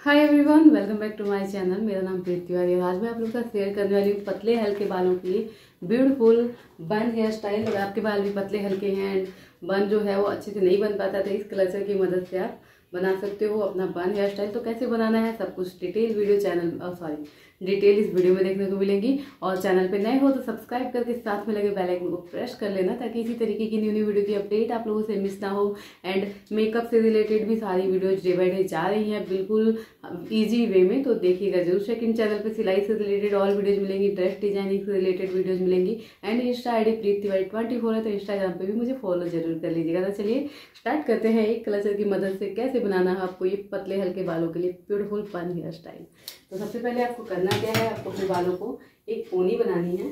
Hi everyone, welcome back to my channel. मेरा नाम प्रीति तिवारी है। आज मैं आप लोगों का शेयर करने वाली हूँ पतले हल्के बालों के लिए ब्यूटीफुल बन हेयर स्टाइल। अगर आपके बाल भी पतले हल्के हैं एंड बन जो है वो अच्छे से नहीं बन पाता, तो इस क्लचर की मदद से आप बना सकते हो अपना बन हेयर स्टाइल। तो कैसे बनाना है सब कुछ डिटेल वीडियो डिटेल इस वीडियो में देखने को मिलेंगी। और चैनल पे नए हो तो सब्सक्राइब करके साथ में लगे बेल आइकन को प्रेस कर लेना, ताकि इसी तरीके की न्यू वीडियो की अपडेट आप लोगों से मिस ना हो। एंड मेकअप से रिलेटेड भी सारी वीडियोज डे बाय डे जा रही हैं बिल्कुल ईजी वे में, तो देखिएगा जरूर। सेकंड चैनल पे सिलाई से रिलेटेड ऑल वीडियोज मिलेंगी, ड्रेस डिजाइनिंग से रिलेटेड वीडियोज मिलेंगी। And insta ID Preeti Tiwari 24 है, तो इंस्टाग्राम पे भी मुझे फॉलो जरूर कर लीजिएगा। तो चलिए स्टार्ट करते हैं एक क्लचर की मदद से कैसे बनाना है आपको ये पतले हल्के बालों के लिए ब्यूटीफुल बन हेयर स्टाइल। तो सबसे पहले आपको करना क्या है, आपको अपने बालों को एक पोनी बनानी है।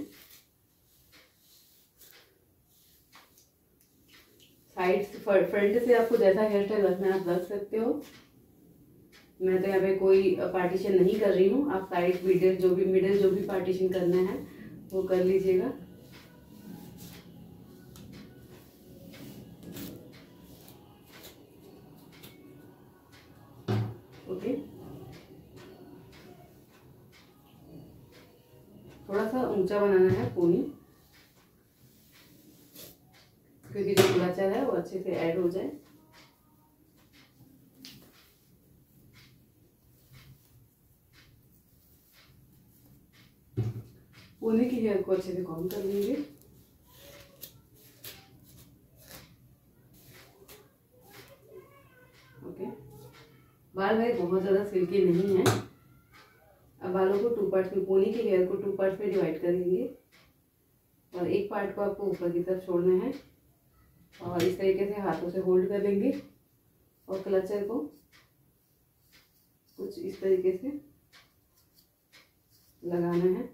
साइड से फ्रंट से आपको जैसा हेयर स्टाइल रखना है आप रख सकते हो। मैं तो यहाँ पे कोई पार्टीशन नहीं कर रही हूँ, आप साइड मिडिल जो भी पार्टीशन करना है वो कर लीजिएगा। ओके, थोड़ा सा ऊंचा बनाना है पोनी, क्योंकि जो क्लचर है वो अच्छे से ऐड हो जाए। पोनी की हेयर को अच्छे से कॉम्ब कर लेंगे। ओके, बाल भाई बहुत ज़्यादा सिल्की नहीं है। अब बालों को 2 पार्ट्स में, पोनी की हेयर को 2 पार्ट्स में डिवाइड कर लेंगे और एक पार्ट को आपको ऊपर की तरफ छोड़ना है और इस तरीके से हाथों से होल्ड कर लेंगे और क्लचर को कुछ इस तरीके से लगाना है।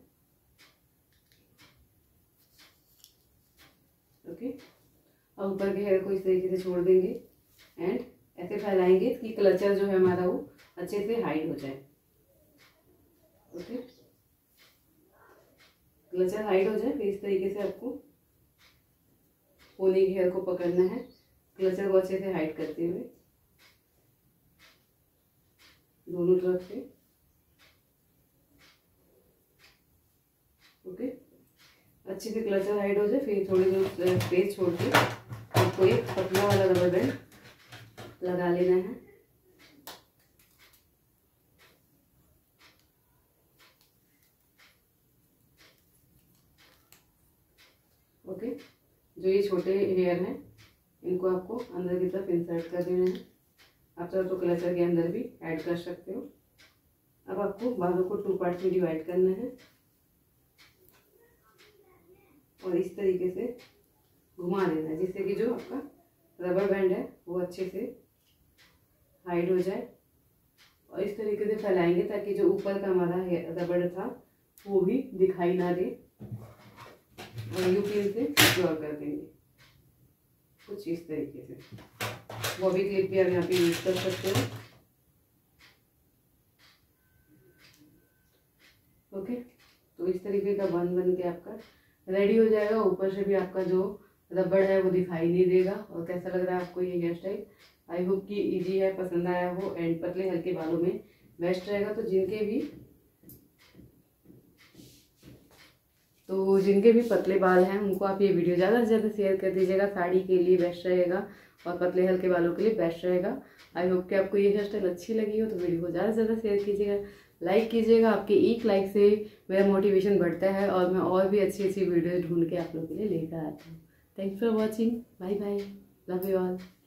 ओके, और ऊपर के हेयर को इस तरीके से छोड़ देंगे एंड ऐसे फैलाएंगे कि क्लचर जो है हमारा वो अच्छे से हाइड हो जाए। ओके, क्लचर हाइड हो जाए, फिर इस तरीके से आपको पोनी की हेयर को पकड़ना है, क्लचर को अच्छे से हाइड करते हुए दोनों तरफ से। ओके, अच्छे से क्लचर हाइड हो जाए, फिर थोड़ी देर स्पेस छोड़ के आपको एक पतला वाला रबर बैंड लगा लेना है। ओके, जो ये छोटे हेयर हैं इनको आपको अंदर की तरफ इंसर्ट कर देना है। आप चाहो तो क्लचर के अंदर भी ऐड कर सकते हो। अब आपको बालों को 2 पार्ट्स में डिवाइड करना है और इस तरीके से घुमा देना है, जिससे कि जो आपका रबर बैंड है वो अच्छे से हाइड हो जाए। और इस तरीके से फैलाएंगे ताकि जो ऊपर का हमारा रबर था वो भी दिखाई ना दे, और यू पिन से सिक्योर कर देंगे कुछ इस तरीके से। बॉबी क्लिप भी आप यहाँ पे यूज कर सकते हो। ओके, तो इस तरीके का बन के आपका रेडी हो जाएगा। ऊपर से भी आपका जो रबड़ है वो दिखाई नहीं देगा। और कैसा लग रहा है आपको ये हेयर स्टाइल? आई होप कि इजी है, पसंद आया हो एंड पतले हल्के बालों में बेस्ट रहेगा। तो जिनके भी पतले बाल हैं उनको आप ये वीडियो ज़्यादा से ज़्यादा शेयर कर दीजिएगा। साड़ी के लिए बेस्ट रहेगा और पतले हल्के बालों के लिए बेस्ट रहेगा। आई होप कि आपको ये हेयर स्टाइल अच्छी लगी हो, तो वीडियो को ज़्यादा से ज़्यादा शेयर कीजिएगा, लाइक कीजिएगा। आपके एक लाइक से मेरा मोटिवेशन बढ़ता है और मैं और भी अच्छी अच्छी वीडियो ढूंढ के आप लोगों के लिए लेकर आता हूँ। Thanks for watching, bye bye, love you all.